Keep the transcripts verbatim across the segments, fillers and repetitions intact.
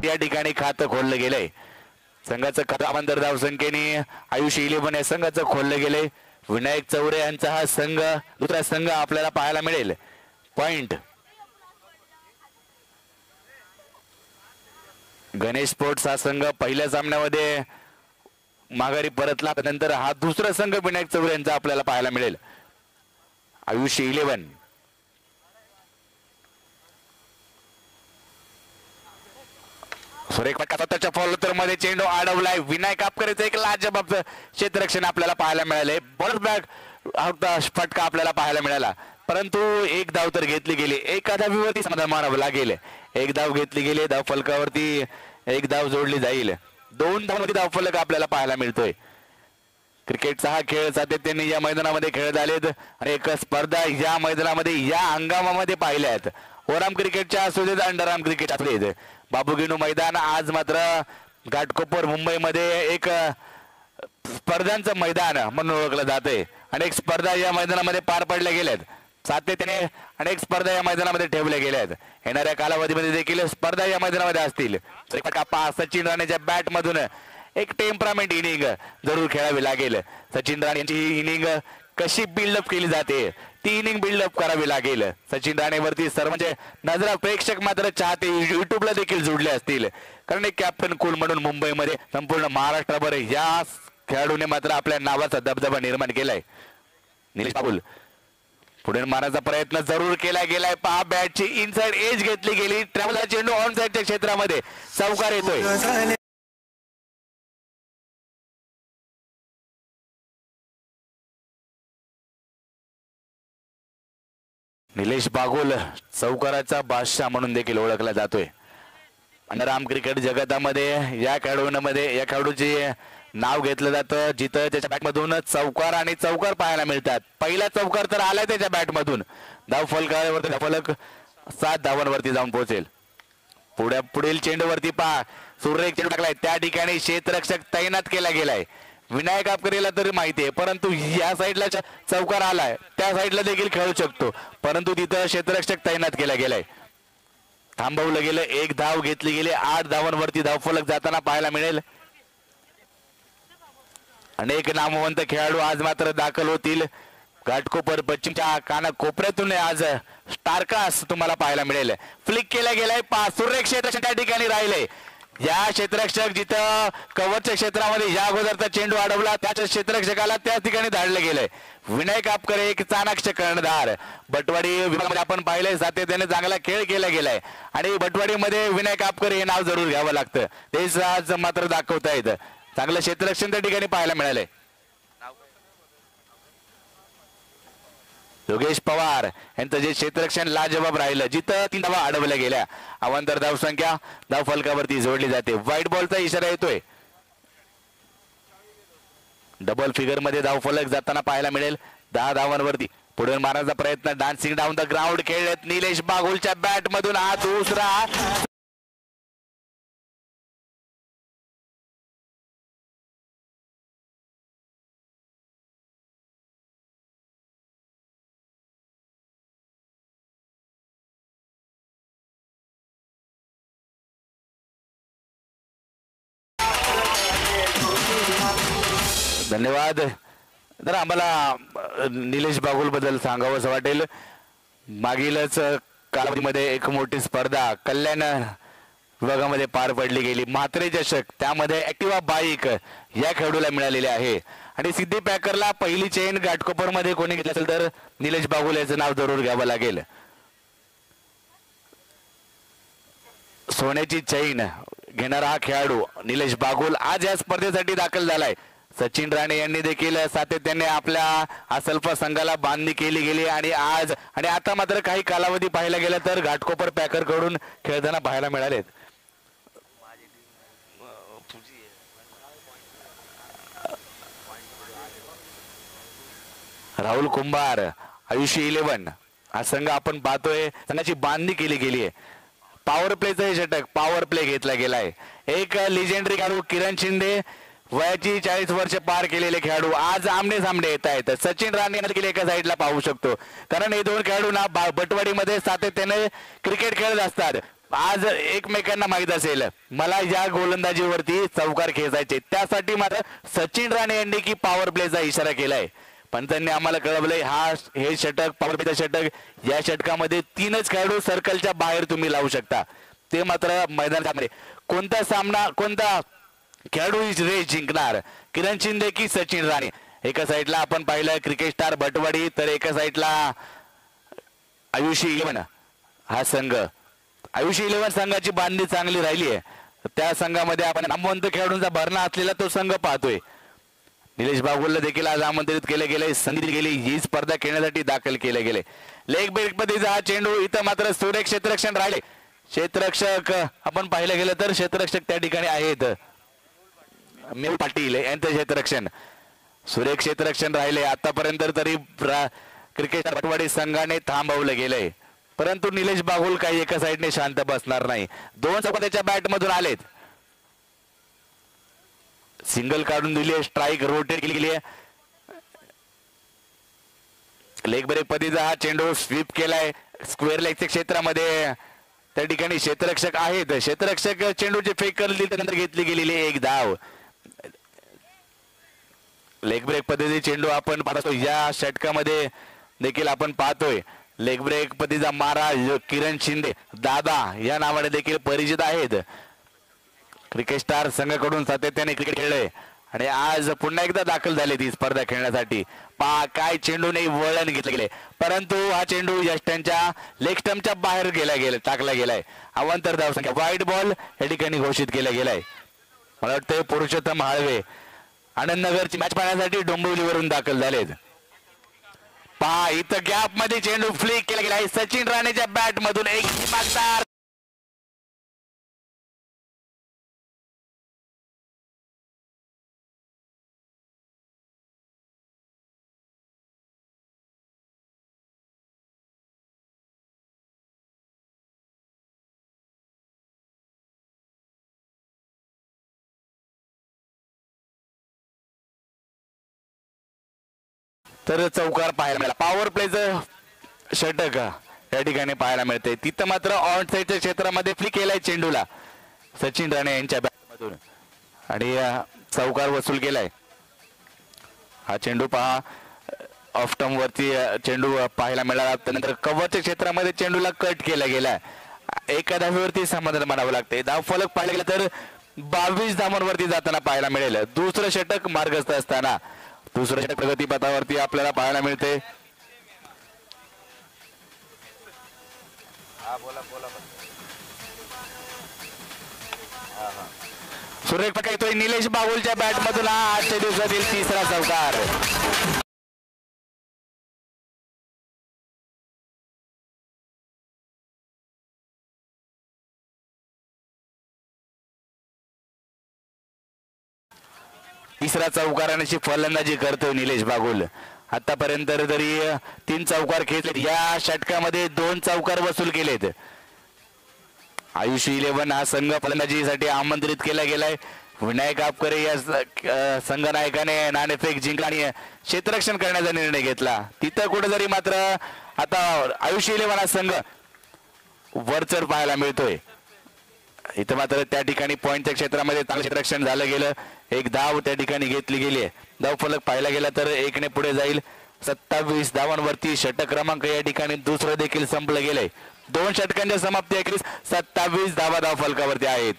या ठिकाणी खातं खोललं गेलंय. संघाचं खातं अवंतर धावसंख्येने आयुष इलेव्हन या संघाचं खोललं गेलंय. विनायक चौरे यांचा हा संघ दुसरा संघ आपल्याला पाहायला मिळेल. पॉइंट गणेश स्पोर्ट्स हा संघ पहिल्या सामन्यामध्ये माघारी परतला, नंतर हा दुसरा संघ विनायक चौरे यांचा आपल्याला पाहायला मिळेल. आयुष इलेव्हन सुरेख फटका फॉलो तर मध्ये चेंडू अडवलाय. विनायक कापकरेचं एक लाजबाब क्षेत्ररक्षण आपल्याला पाहायला मिळाले. बॉल बॅक फटका आपल्याला पाहायला मिळाला, परंतु एक धाव तर घेतली गेली. एका धावीवरती समाधान मानावं लागेल. एक धाव घेतली गेली, धाव फलकावरती एक धाव जोडली जाईल. दोन धावांवरती धाव फलक आपल्याला पाहायला मिळतोय. क्रिकेटचा हा खेळ सातत्याने या मैदानामध्ये खेळत आलेत आणि एक स्पर्धा या मैदानामध्ये या हंगामामध्ये पाहिल्यात. ओराम क्रिकेटच्या असू देत, अंडरआर्म क्रिकेट असू देत. बाबूगिनू मैदान आज मात्र घाटकोपर मुंबईमध्ये एक स्पर्धांचं मैदान म्हणून ओळखलं जाते. अनेक स्पर्धा या मैदानामध्ये पार पडल्या गेल्यात. सातत्याने अनेक स्पर्धा या मैदानामध्ये ठेवल्या गेल्यात. येणाऱ्या कालावधीमध्ये देखील स्पर्धा या मैदानामध्ये असतील. सचिन राणेच्या बॅट मधून एक टेम्परामेंट इनिंग जरूर खेळावी लागेल. सचिन राणे यांची ही इनिंग कशी बिल्डअप केली जाते ती इनिंग बिल्डअप करावी लागेल. सचिन राणेवरती सर्वांचे नजरा प्रेक्षक मात्र चाहते युट्यूबला देखील जोडले असतील, कारण एक कॅप्टन कूल म्हणून मुंबईमध्ये संपूर्ण महाराष्ट्रभर या खेळाडूने मात्र आपल्या नावाचा दबदबा निर्माण केलाय. निलेश बागुल पुढे मारण्याचा प्रयत्न जरूर केला गेलाय. पहा बॅटची इनसाइड एज घेतली गेली. ट्रॅव्हल चेंडू ऑन साइडच्या क्षेत्रामध्ये चौकार येतोय. निलेश बागुल चौकाराचा बादशाह म्हणून देखील ओळखला जातोय. अंडरआर्म क्रिकेट जगतामध्ये या खेळाडूंमध्ये या खेळाडूचे नाव घेतलं जातं जिथं त्याच्या बॅटमधून चौकार आणि चौकार पाहायला मिळतात. पहिला चौकार तर आलाय त्याच्या बॅटमधून. धाव फलकावरती फलक सात धावांवरती जाऊन पोहोचेल. पुढे पुढील चेंडूवरती पहा सुरेख चेंडू टाकलाय. त्या ठिकाणी क्षेत्ररक्षक तैनात केला गेलाय. विनायक कापकरेला तरी माहिती आहे, परंतु या साईडला चौकार आलाय त्या साईडला देखील खेळू शकतो, परंतु तिथं क्षेत्ररक्षक तैनात केला गेलाय. थांबवलं गेलं. एक धाव घेतली गेली. आठ धावांवरती धाव फलक जाताना पाहायला मिळेल. अनेक नामवंत खेळाडू आज मात्र दाखल होतील. घाटकोपर पश्चिमच्या काना कोपऱ्यातून आज स्टारकास्ट तुम्हाला पाहायला मिळेल. फ्लिक केला गेलाय. पाच सुरेख क्षेत्ररक्षण त्या ठिकाणी राहिले. या क्षेत्ररक्षक जिथं कव्हरच्या क्षेत्रामध्ये या अगोदरचा चेंडू अडवला त्याच क्षेत्ररक्षकाला त्याच ठिकाणी धाडलं गेलंय. विनायक कापकरे एक चाणाक्ष कर्णधार. बटवाडी विभागामध्ये आपण पाहिलंय सातत्याने चांगला खेळ केला गेलाय आणि बटवाडीमध्ये विनायक कापकरे हे नाव जरूर घ्यावं लागतं. तेच आज मात्र दाखवता येतं. चांगलं क्षेत्ररक्षण त्या ठिकाणी पाहायला मिळालंय. योगेश पवार यांचं जे क्षेत्ररक्षण लाजवाब राहिलं, जिथं तीन धावा अडवल्या गेल्या. अवांतर धाव संख्या धाव फलकावरती जोडली जाते. व्हाईट बॉलचा इशारा येतोय. डबल फिगर मध्ये धाव फलक जाताना पाहायला मिळेल. दहा धावांवरती पुढे मारण्याचा प्रयत्न. डान्सिंग डाऊन द ग्राउंड खेळत निलेश बागुलच्या बॅट मधून हा दुसरा धन्यवाद. तर आम्हाला निलेश बागुल बद्दल सांगावं असं वाटेल. मागीलच कालावधीमध्ये एक मोठी स्पर्धा कल्याण विभागामध्ये पार पडली गेली. म्हात्रे चषक, त्यामध्ये ऍक्टिवा बाईक या खेळाडूला मिळालेली आहे आणि सिद्धी पॅकरला पहिली चेन घाटकोपर मध्ये कोणी घेतली असेल तर निलेश बागुल याचं नाव जरूर घ्यावं लागेल. सोन्याची चैन घेणारा हा खेळाडू निलेश बागुल आज या स्पर्धेसाठी दाखल झालाय. सचिन राणे यांनी देखील सातत्याने आपल्या असल्फा संघाला बांधणी केली गेली आणि आज आणि आता मात्र काही कालावधी पाहायला गेला तर घाटकोपर पॅकर कडून खेळताना पाहायला मिळालेत. राहुल कुंभार आयुष्य इलेव्हन हा संघ आपण पाहतोय. संघाची बांधणी केली गेली आहे. पॉवर प्लेचं हे षटक पॉवर प्ले घेतला गेलाय. एक लिजेंडरी खेळाडू किरण शिंदे वयाची चाळीस वर्ष पार केलेले खेळाडू आज आमने सामने येत आहेत. सचिन राणे देखील एका साईडला पाहू शकतो, कारण हे दोन खेळाडू ना बटवाडीमध्ये सातत्याने क्रिकेट खेळत असतात. आज एकमेकांना माहित असेल मला या गोलंदाजीवरती चौकार खेचायचे, त्यासाठी मात्र सचिन राणे यांनी की पॉवर प्लेचा इशारा केलाय. पण त्यांनी आम्हाला कळवलंय हा हे षटक पॉवर प्लेचं षटक, या षटकामध्ये तीनच खेळाडू सर्कलच्या बाहेर तुम्ही लावू शकता. ते मात्र मैदानामध्ये कोणता सामना कोणता खेळाडू रेस जिंकणार, किरण शिंदे की सचिन राणे. एका साईडला आपण पाहिलं क्रिकेट स्टार भटवाडी, तर एका साईडला आयुषी इलेव्हन हा संघ. आयुषी इलेव्हन संघाची बांधणी चांगली राहिली आहे. त्या संघामध्ये आपण नामवंत खेळाडूंचा भरणा असलेला तो संघ पाहतोय. निलेश बागुलला देखील आज आमंत्रित केले गेले, संधी गेली, ही स्पर्धा खेळण्यासाठी दाखल केले गेले. लेग ब्रेक पद्धतीचा हा चेंडू, इथं मात्र सुरेख क्षेत्ररक्षण राहिले. क्षेत्ररक्षक आपण पाहिलं गेलं तर क्षेत्ररक्षक त्या ठिकाणी आहेत मेहुल पाटील यांचं क्षेत्ररक्षण. सुरेख क्षेत्ररक्षण राहिले. आतापर्यंत तरी क्रिकेट भटवाडी संघाने थांबवलं गेलंय, परंतु निलेश बागुल काही एका साईडने शांत बसणार नाही. दोन चौकार त्याच्या बॅट मधून आलेत. सिंगल काढून दिली आहे, स्ट्राईक रोटेट केली गेली आहे. लेग ब्रेक पद्धतीचा हा चेंडू स्वीप केलाय स्क्वेअर लेगच्या क्षेत्रामध्ये. त्या ठिकाणी क्षेत्ररक्षक आहेत, क्षेत्ररक्षक चेंडूचे फेक करतील, त्यानंतर घेतली गेलेली एक धाव. लेग ब्रेक पद्धती चेंडू आपण पाहतो या षटकामध्ये देखील आपण पाहतोय. लेग ब्रेक पद्धतीचा मारा किरण शिंदे दादा या नावाने देखील परिचित आहेत. क्रिकेट स्टार संघाकडून सातत्याने क्रिकेट खेळले आणि आज पुन्हा एकदा दाखल झाले ती स्पर्धा खेळण्यासाठी. पा काय चेंडूने वळण घेतले गेले, परंतु हा चेंडू यष्ट्यांच्या लेग स्टंपच्या बाहेर गेला गेला टाकला गेलाय. अवांतर धावसंख्या व्हाईट बॉल या ठिकाणी घोषित केला गेलाय. मला वाटतं पुरुषोत्तम हाळवे आनंदनगरची मॅच पाहण्यासाठी डोंबिवलीवरून दाखल झालेत. पहा इथं गॅप मध्ये चेंडू फ्लिक केला गेला आहे. सचिन राणेच्या बॅट मधून एक मागदार तर चौकार पाहायला मिळाला. पॉवर प्लेचं षटक या ठिकाणी पाहायला मिळते. तिथं मात्र ऑन साईडच्या क्षेत्रामध्ये फ्लिक केलाय चेंडूला सचिन राणे यांच्या बॅटमधून आणि चौकार वसूल केलाय. हा चेंडू पहा ऑफ स्टंप वरती चेंडू पाहायला मिळाला. त्यानंतर कव्हरच्या क्षेत्रामध्ये चेंडूला कट केला गेला. एका धावेवरती समाधान मानावं लागते. धाव फलक पाहायला गेला तर बावीस धावांवरती जाताना पाहायला मिळेल. दुसरं षटक मार्गस्थ असताना दुसरं षटक प्रगतीपथावरती आपल्याला पाहायला मिळते. सुरेख प्रकार येतोय निलेश बागुलच्या बॅट मधून हा आजच्या दिवसातील तिसरा चौकार. तिसरा चौकाराची फलंदाजी करतोय निलेश बागुल. आतापर्यंत तरी तीन चौकार खेचले, या षटकामध्ये दोन चौकार वसूल केलेत. आयुषी इलेव्हन हा संघ फलंदाजीसाठी आमंत्रित केला गेलाय. विनायक आपकरे या संघ नायकाने नाणेफेक जिंकला आणि क्षेत्ररक्षण करण्याचा निर्णय घेतला. तिथं कुठेतरी मात्र आता आयुषी इलेव्हन हा संघ वरचढ पाहायला मिळतोय. इथं मात्र त्या ठिकाणी पॉइंटच्या क्षेत्रामध्ये चांगलं क्षेत्ररक्षण झालं गेलं. एक धाव त्या ठिकाणी घेतली गेली आहे. धाव फलक पाहायला गेला तर एकने पुढे जाईल. सत्तावीस धावांवरती षटक क्रमांक या ठिकाणी दुसरं देखील संपलं गेलंय. दोन षटकांच्या समाप्ती अखेरीस सत्तावीस धावा धाव फलकावरती आहेत.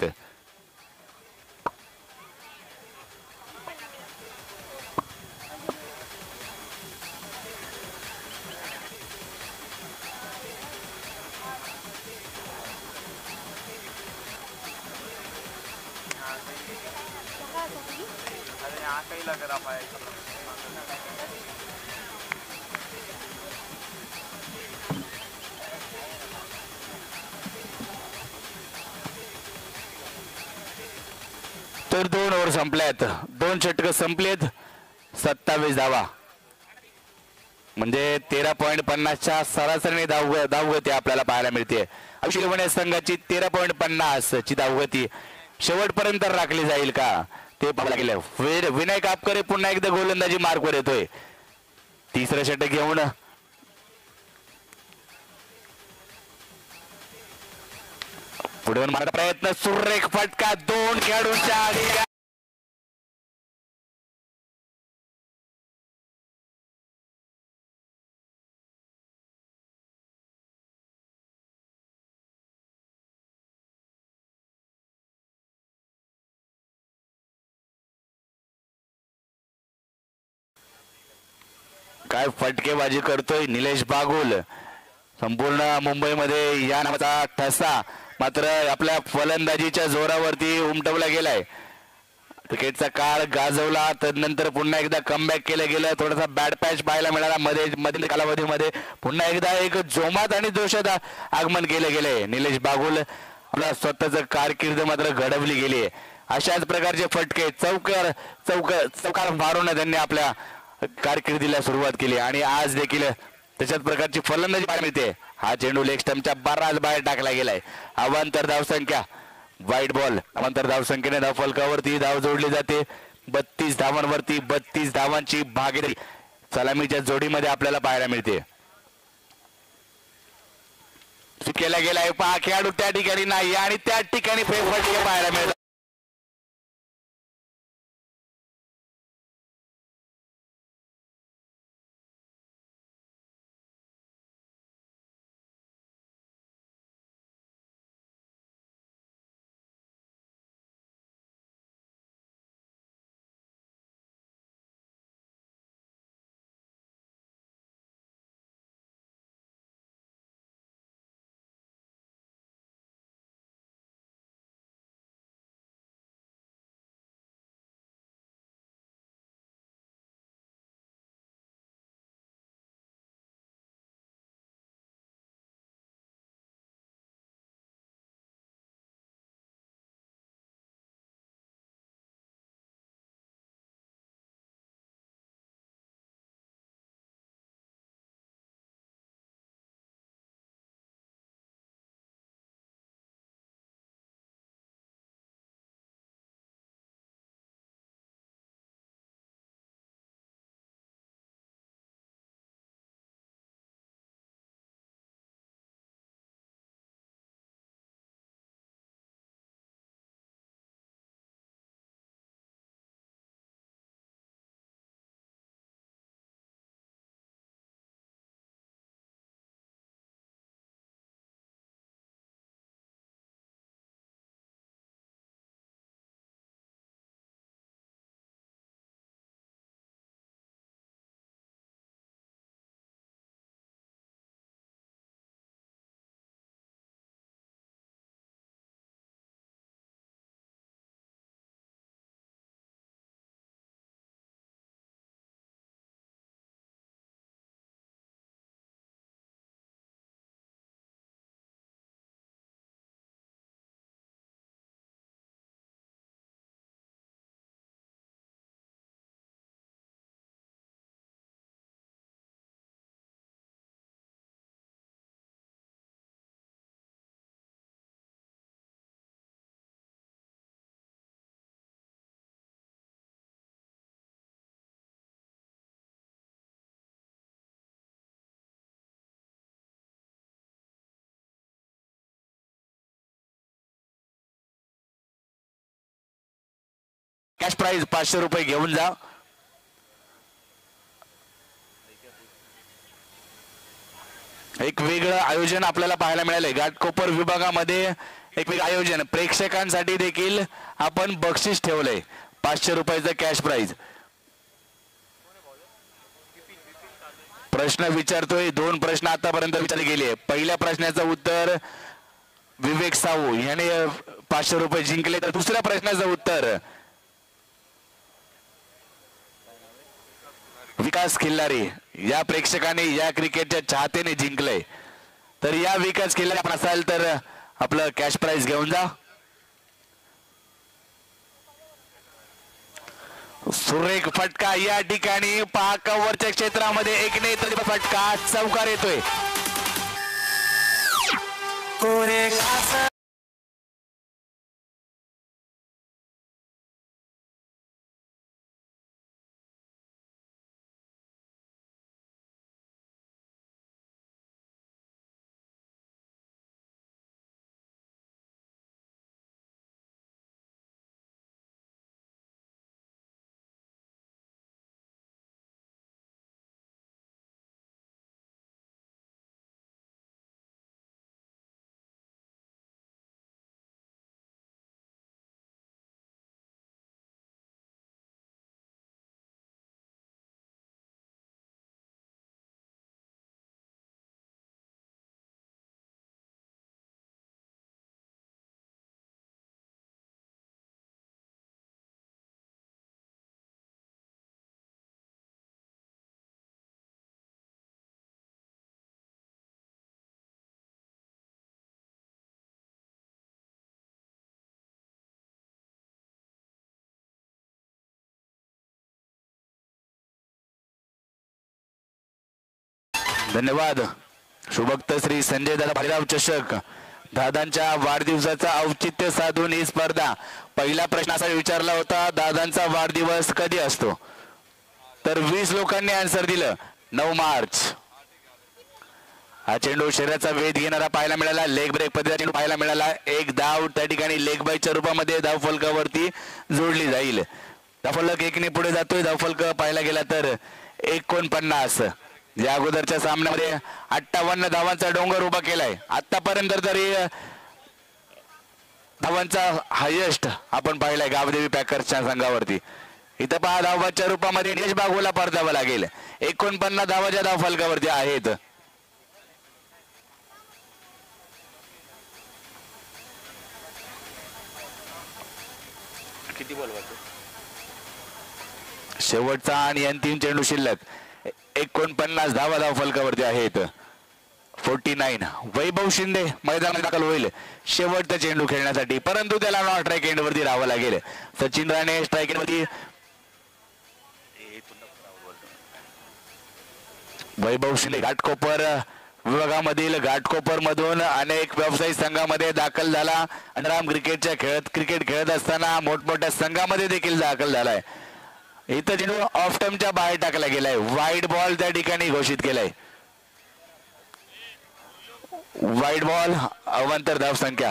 तर दोन ओव्हर संपल्यात, दोन षटक संपलेत. सत्तावीस धावा म्हणजे तेरा पॉईंट पन्नासच्या सरासरीने धाव धावगती आपल्याला पाहायला मिळते. अक्षय संघाची तेरा पॉईंट पन्नास ची धावगती शेवटपर्यंत राखली जाईल का ते पाहायला गेलं. विनायक आपकरे पुन्हा एकदा गोलंदाजी मार्कवर येतोय. तिसरं षटक घेऊन पुढे मारण्याचा प्रयत्न, सुरेख फटका, दोन खेळाडूंच्या आधी. काय फटकेबाजी करतोय निलेश बागुल. संपूर्ण मुंबईमध्ये या नावाचा ठसा मात्र आपल्या फलंदाजीच्या जोरावरती उमटवला गेलाय. क्रिकेटचा काळ गाजवला तर नंतर पुन्हा एकदा कमबॅक केलं गेलं. थोडासा बॅड पॅच पाहायला मिळाला मध्ये मधील कालावधीमध्ये. पुन्हा एकदा एक जोमात आणि जोशात आगमन केलं गेलंय. निलेश बागुल आपला स्वतःच कारकीर्द मात्र घडवली गेली आहे. अशाच प्रकारचे फटके चौकार चौक चौकार मारून त्यांनी आपल्या कारकिर्दीला सुरुवात केली आणि आज देखील तशाच प्रकारची फलंदाजी पाहायला मिळते. हा चेंडू लेग स्टंपच्या बराच बाहेर टाकला गेलाय. अवांतर धावसंख्या, वाईट बॉल. अवांतर धावसंख्येने धाव फलकावरती धाव जोडली जाते. बत्तीस धावांवरती बत्तीस धावांची भागीदारी सलामीच्या जोडीमध्ये आपल्याला पाहायला मिळते. केला गेलाय पहा, खेळाडू त्या ठिकाणी नाही आणि त्या ठिकाणी फेरफटके पाहायला मिळतात. कॅश प्राइज पाचशे रुपये घेऊन जा. एक वेगळं आयोजन आपल्याला पाहायला मिळालंय. घाटकोपर विभागामध्ये एक वेगळं आयोजन प्रेक्षकांसाठी देखील आपण बक्षीस ठेवलंय. पाचशे रुपयाचं कॅश प्राइज. प्रश्न विचारतोय. दोन प्रश्न आतापर्यंत विचारले गेले. पहिल्या प्रश्नाचं उत्तर विवेक साहू याने पाचशे रुपये जिंकले तर दुसऱ्या प्रश्नाचं उत्तर विकास खिल्लारी या प्रेक्षकाने या क्रिकेटच्या चाहतेने जिंकलंय. तर या विकास खिल्लारी आपण असाल तर आपलं कॅश प्राइज घेऊन जा. सुरेख फटका या ठिकाणी पहा, कव्हरच्या क्षेत्रामध्ये एक नेत्र फटका चौकार येतोय. धन्यवाद. शुभक्त श्री संजय दादा भालेराव चषक दादांच्या वाढदिवसाचा औचित्य साधून ही स्पर्धा. पहिला प्रश्न असा विचारला होता, दादांचा वाढदिवस कधी असतो? तर वीस लोकांनी आन्सर दिलं नऊ मार्च. हा चेंडू शरीराचा वेध घेणारा पाहायला मिळाला. लेग ब्रेक पद्धतीचा चेंडू पाहायला मिळाला. एक धाव त्या ठिकाणी लेग बायच्या रूपामध्ये धाव फलकावरती जोडली जाईल. धावफलक एकने पुढे जातोय. धावफलक पाहायला गेला तर एकोणपन्नास. या अगोदरच्या सामन्यामध्ये अठ्ठावन्न धावांचा डोंगर उभा केलाय. आतापर्यंत तरी धावांचा हायेस्ट आपण पाहिलाय गावदेवी पॅकर्सच्या संघावरती. इथं पहा धावाच्या रूपामध्ये यश बागोला परतावं लागेल. एकोणपन्नास धावाच्या धाव फलकावरती आहेत. किती बॉल शेवटचा आणि अंतिम चेंडू शिल्लक. एकोणपन्नास धावा धाव फलकावरती आहेत. Forty nine. वैभव शिंदे मैदानात दाखल होईल शेवटचा चेंडू खेळण्यासाठी, परंतु त्याला नॉन स्ट्राईक एंड वरती राहावं लागेल. सचिन राणे स्ट्राईक एंड वरती. वैभव शिंदे घाटकोपर विभागामधील घाटकोपर मधून अनेक व्यावसायिक संघामध्ये दाखल झाला. अंडरआर्म क्रिकेटच्या खेळत क्रिकेट खेळत असताना मोठमोठ्या संघामध्ये देखील दाखल झालाय. इथं चेंडू ऑफ टर्मच्या बाहेर टाकला गेलाय. वाईड बॉल त्या ठिकाणी घोषित केलाय. Wide ball. अवांतर धाव संख्या.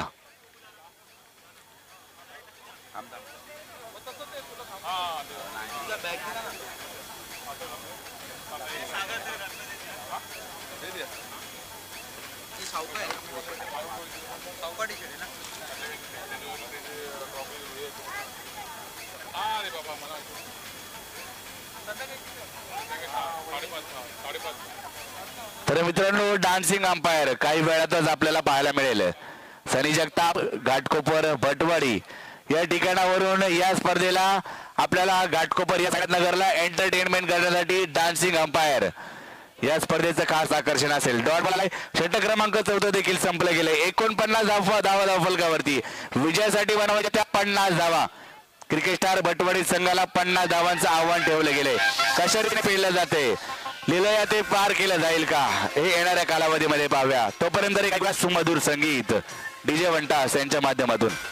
तर मित्रांनो, डान्सिंग अंपायर काही वेळातच आपल्याला पाहायला मिळेल. सनी जगताप घाटकोपर भटवाडी या ठिकाणावरून या स्पर्धेला आपल्याला घाटकोपर या नगरला एंटरटेनमेंट करण्यासाठी डान्सिंग अंपायर या स्पर्धेचं खास आकर्षण असेल. डॉट बॉल षटक क्रमांक चौथा देखील संपलं गेले. एकोणपन्नास धावा धावा धाव फलकावरती विजयासाठी बनवायच्या त्या पन्नास धावा. क्रिकेट स्टार भटवाडी संघाला पन्नास धावांचं आव्हान ठेवलं गेले. कशा रीतीने पेललं जाते, लिलया ते पार केलं जाईल का, हे येणाऱ्या कालावधीमध्ये पाहूया. तोपर्यंत एक सुमधुर संगीत डीजे वंटास यांच्या माध्यमातून.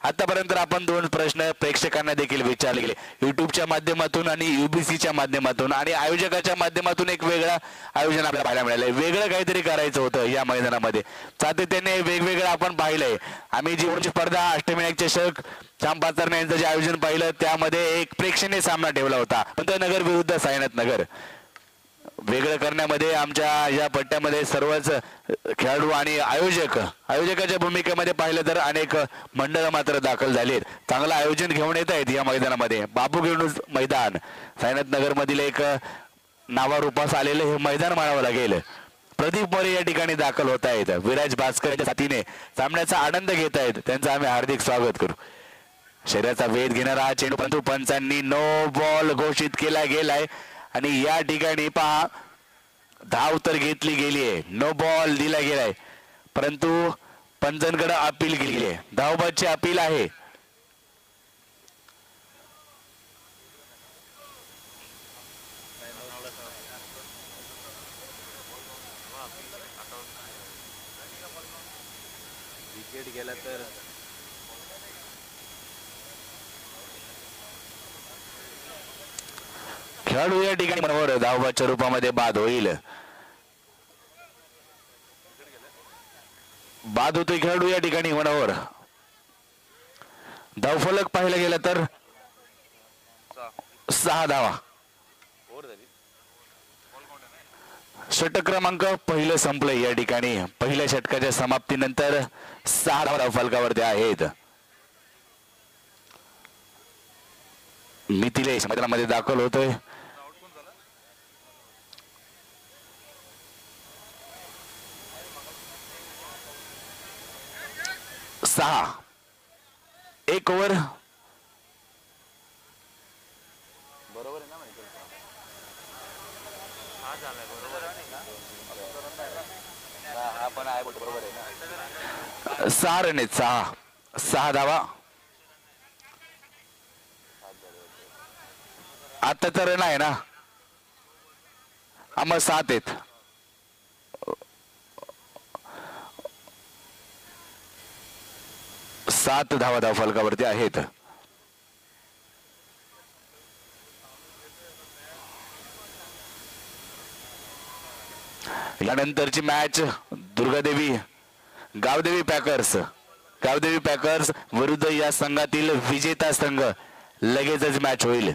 आतापर्यंत आपण दोन प्रश्न प्रेक्षकांना देखील विचारले गेले, युट्यूबच्या माध्यमातून आणि युबीसीच्या माध्यमातून, आणि आयोजकाच्या माध्यमातून एक वेगळं आयोजन आपल्याला पाहायला मिळालंय. वेगळं काहीतरी करायचं होतं या मैदानामध्ये, सातत्याने वेगवेगळं आपण पाहिलंय. आम्ही जी स्पर्धा अष्टविनायक चषक चांपाचरणे यांचं जे आयोजन पाहिलं त्यामध्ये एक प्रेक्षणीय सामना ठेवला होता, पंतनगर विरुद्ध साईनाथ नगर. वेगळं करण्यामध्ये आमच्या या पट्ट्यामध्ये सर्वच खेळाडू आणि आयोजक आयोजकाच्या भूमिकेमध्ये पाहिलं तर अनेक मंडळ मात्र दाखल झालेत. चांगलं आयोजन घेऊन येत आहेत या मैदानामध्ये. बाबू घेऊन मैदान साईनाथ नगर मधील एक नावारूपास आलेलं हे मैदान म्हणावं लागेल. प्रदीप मोरे या ठिकाणी दाखल होत आहेत. विराज भास्कर यांच्या साथीने सामन्याचा आनंद घेत आहेत, त्यांचं आम्ही हार्दिक स्वागत करू. शरीराचा वेध घेणारा हा चेंडू परंतु पंचांनी नो बॉल घोषित केला गेलाय आणि या ठिकाणी पहा धाव तर घेतली गेली आहे, नो बॉल दिला गेलाय, परंतु पंचांकडे अपील केली आहे. धावबादची अपील आहे. विकेट गेला तर खेळाडू या ठिकाणी बरोबर धावबादच्या रूपामध्ये बाद होईल. बाद होतोय खेळाडू या ठिकाणी मनोहर. धावफलक पाहिलं गेलं तर सहा धावा. षटक क्रमांक पहिलं संपलंय या ठिकाणी. पहिल्या षटकाच्या समाप्तीनंतर सहा धावा धावफलकावरती आहेत. मिथिलेश मैदानामध्ये दाखल होतोय. सहा एक ओव्हर बरोबर आहे ना. हा पण आहे बरोबर आहे ना. सहा रन आहेत. सहा सहा धावा. आताचा रन आहे ना, हा मग सात आहेत. सात धावा धावफलकावरती आहेत. यानंतरची match Durgadevi Gavdevi Packers Gavdevi Packers विरुद्ध या संघातील विजेता संघ लगेचच मॅच होईल.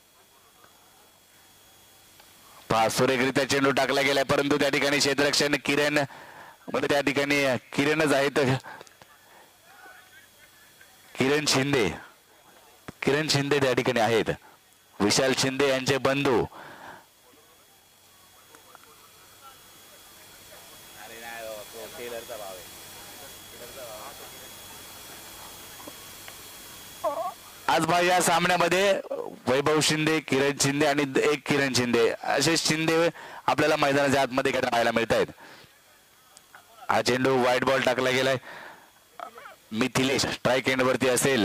पहा सुरेखरित्या चेंडू टाकला गेलाय, परंतु त्या ठिकाणी क्षेत्ररक्षण किरण मध्ये त्या ठिकाणी किरणच आहेत. किरण शिंदे किरण शिंदे त्या ठिकाणी आहेत. विशाल शिंदे यांचे बंधू. आज भाई या सामन्यामध्ये वैभव शिंदे, किरण शिंदे आणि एक किरण शिंदे असे शिंदे आपल्याला मैदानाच्या आतमध्ये पाहायला मिळत आहेत. हा चेंडू व्हाईट बॉल टाकला गेलाय. मिथिलेश स्ट्राईक एंड वरती असेल.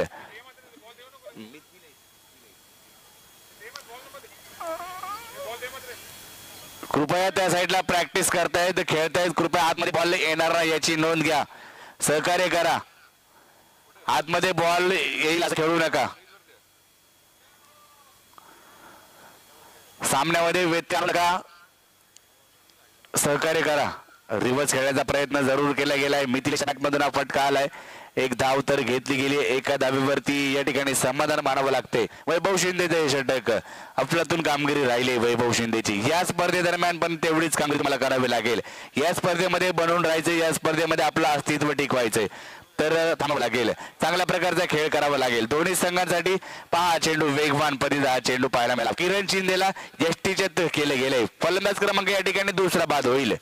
कृपया त्या साईडला प्रॅक्टिस करतायत, खेळतायत, कृपया आतमध्ये बॉल येणार नाही याची नोंद घ्या. सहकार्य करा. आतमध्ये बॉल येईल असं खेळू नका. सामन्यामध्ये व्यत्यय नका, सहकार्य करा. रिव्हर्स खेळण्याचा प्रयत्न जरूर केला गेलाय. मिथिलेश मधून हा फटका आलाय. एक धाव तर घेतली गेली. एका धावेवरती या ठिकाणी समाधान मानावं लागते. वैभव शिंदेचे षटक अफलातून कामगिरी राहिली वैभव शिंदेची. या स्पर्धेदरम्यान पण तेवढीच कामगिरी मला करावी लागेल. या स्पर्धेमध्ये बनवून राहायचे, या स्पर्धेमध्ये आपलं अस्तित्व टिकवायचंय तर थांबावं लागेल. चांगल्या प्रकारचा खेळ करावा लागेल दोन्ही संघांसाठी. पहा चेंडू वेगवान परीने हा चेंडू पाहायला मिळाला. किरण शिंदेला यष्टीचेत केले गेले. फलंदाज क्रमांक या ठिकाणी दुसरा बाद होईल.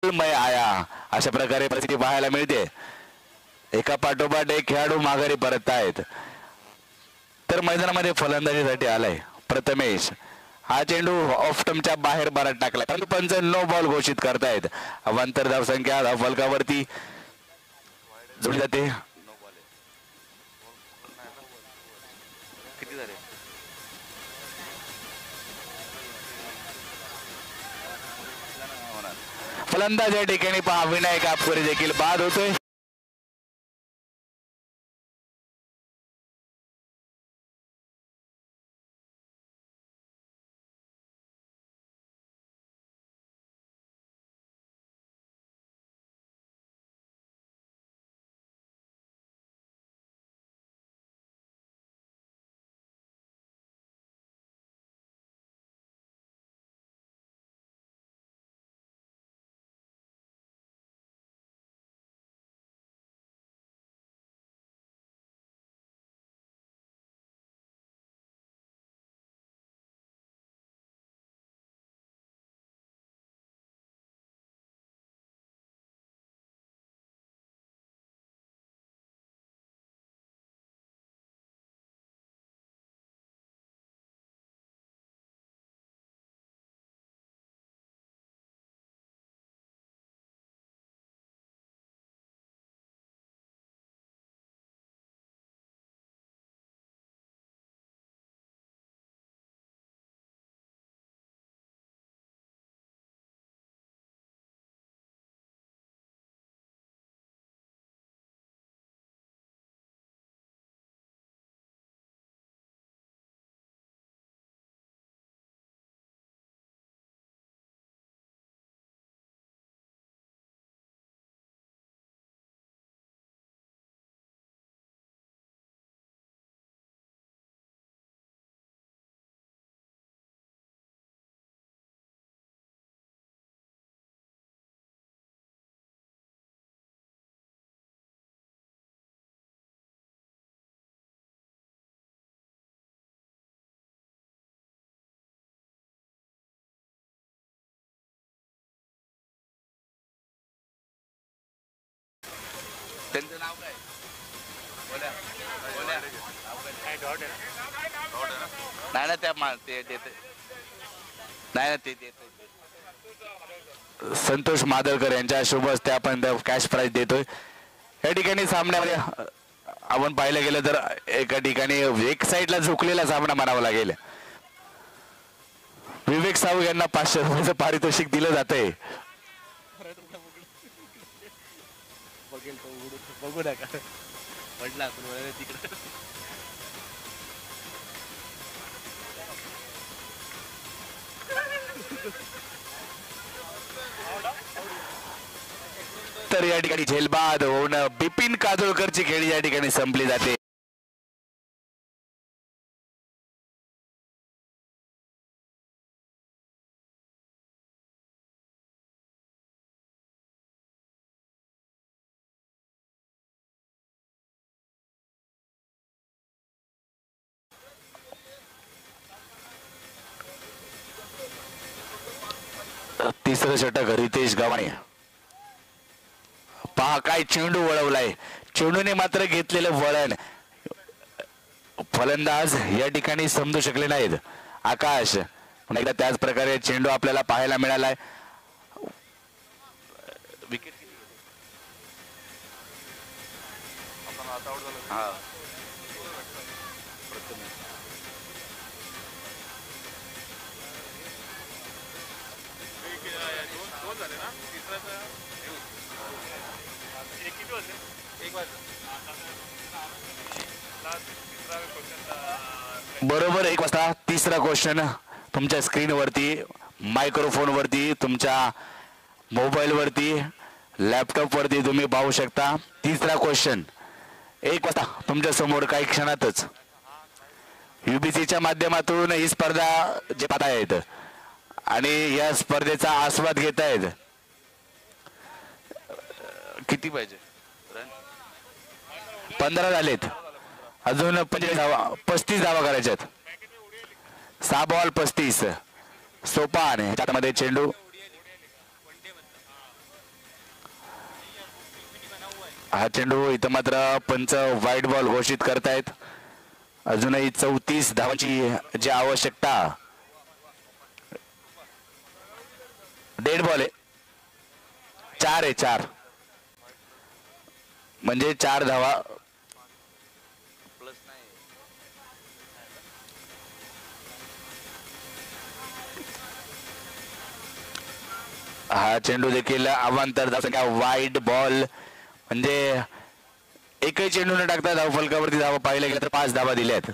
मैं आया अशा प्रकारे परिस्थिती पाहायला मिळते. एका पाठोपाठ एक खेळाडू माघारी परत आहेत. तर मैदानामध्ये फलंदाजीसाठी आलाय प्रथमेश. हा चेंडू ऑफ स्टंपच्या बाहेर बारात टाकलाय परंतु पंच नो बॉल घोषित करतायत. अवांतर धावसंख्या फलकावरती जोडली जाते. किती झाले? फलंदाज या ठिकाणी पहा विनायक आपकोरी देखील बाद होतोय. त्यांचं नाव काय? बोला बोला. नाही ना त्या ते देते नाही ना ते देते. संतोष मादळकर यांच्या शुभ हस्ते आपण कॅश प्राइज देतोय. या ठिकाणी सामन्यामध्ये आपण पाहिलं गेलं तर एका ठिकाणी एक साईडला झुकलेला सामना म्हणावा लागेल. विवेक साहू यांना पाचशे रुपयाचं पारितोषिक दिलं जातंय. बघू नका पडला तिकडे. तर या ठिकाणी झेलबाद होऊन बिपिन काजोळकरची खेळी या ठिकाणी संपली जाते. तिसरं षटक रितेश गव्हाणे. पहा काय चेंडू वळवलाय. चेंडूने मात्र घेतलेलं वळण फलंदाज या ठिकाणी समजू शकले नाहीत. आकाश पुन्हा एकदा त्याच प्रकारे चेंडू आपल्याला पाहायला मिळालाय. विकेट बरोबर एक वाजता तिसरा क्वेश्चन तुमच्या स्क्रीन वरती, मायक्रोफोन वरती, तुमच्या मोबाईल वरती, लॅपटॉप वरती तुम्ही पाहू शकता. तिसरा क्वेश्चन एक वाजता तुमच्या समोर काही क्षणातच युबीसीच्या माध्यमातून ही स्पर्धा जे पाहतायत आणि या स्पर्धेचा आस्वाद घेत आहेत. किती पाहिजे? पंधरा झालेत. अजून पंचवीस धावा पस्तीस धावा करायच्यात. सहा बॉल पस्तीस. सोपान ह्याच्यामध्ये चेंडू हा चेंडू इथं मात्र पंच वाईट बॉल घोषित करतायत. अजूनही चौतीस धावांची जी आवश्यकता. डेड बॉल आहे. चार आहे चार म्हणजे चार धावा. हा चेंडू देखील अवांतर धावसंख्या वाईट बॉल म्हणजे एकही चेंडू न टाकता धाव फलकावरती धावा पाहिलं गेलं तर पाच धावा दिल्यात.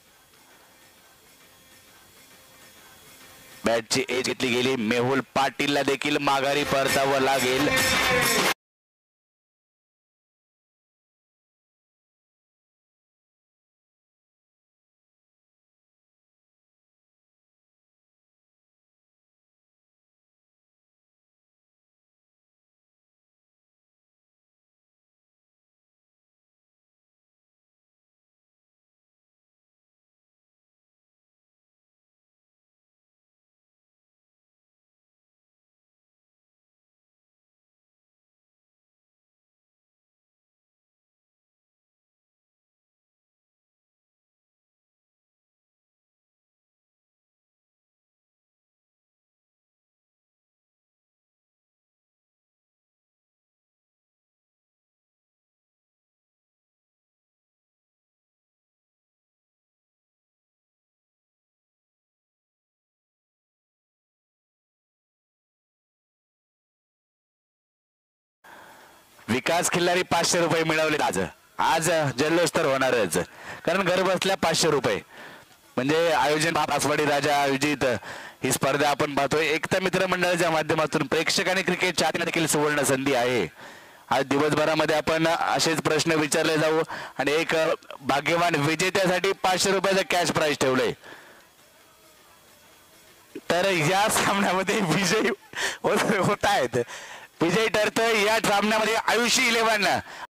बॅटची एज घेतली गेली. मेहुल पाटीलला देखील माघारी परतावं लागेल. विकास खिल्लारी पाचशे रुपये मिळवले. आज आज जल्लोष तर होणारच कारण घर बसल्या पाचशे रुपये म्हणजे आयोजन पाचवाडी राजा आयोजित ही स्पर्धा आपण पाहतोय. एकता मित्र मंडळाच्या माध्यमातून प्रेक्षकांनी क्रिकेट चाहत्यांना देखील सुवर्ण संधी आहे. आज दिवसभरामध्ये आपण असेच प्रश्न विचारले जाऊ आणि एक भाग्यवान विजेत्यासाठी पाचशे रुपयाचा कॅश प्राइज ठेवलंय. तर या सामन्यामध्ये विजयी होत आहेत. विजयी ठरतोय या सामन्यामध्ये आयुषी इलेव्हन